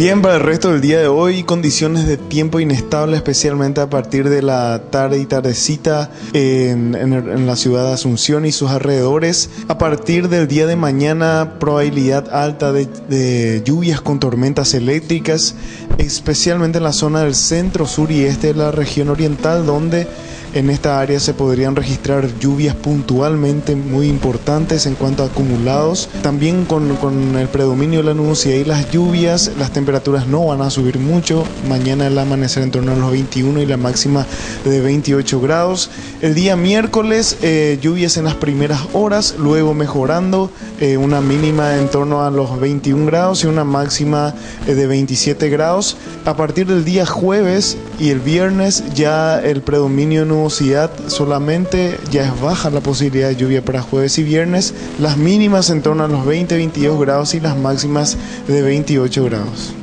Bien, para el resto del día de hoy, condiciones de tiempo inestable, especialmente a partir de la tarde y tardecita en la ciudad de Asunción y sus alrededores. A partir del día de mañana, probabilidad alta de lluvias con tormentas eléctricas, especialmente en la zona del centro, sur y este de la región oriental, donde en esta área se podrían registrar lluvias puntualmente muy importantes en cuanto a acumulados. También con el predominio de la nubosidad y las lluvias, las temperaturas no van a subir mucho. Mañana el amanecer en torno a los 21 y la máxima de 28 grados. El día miércoles, lluvias en las primeras horas, luego mejorando, una mínima en torno a los 21 grados y una máxima de 27 grados. A partir del día jueves y el viernes ya el predominio de nubosidad solamente, ya es baja la posibilidad de lluvia para jueves y viernes, las mínimas en torno a los 20-22 grados y las máximas de 28 grados.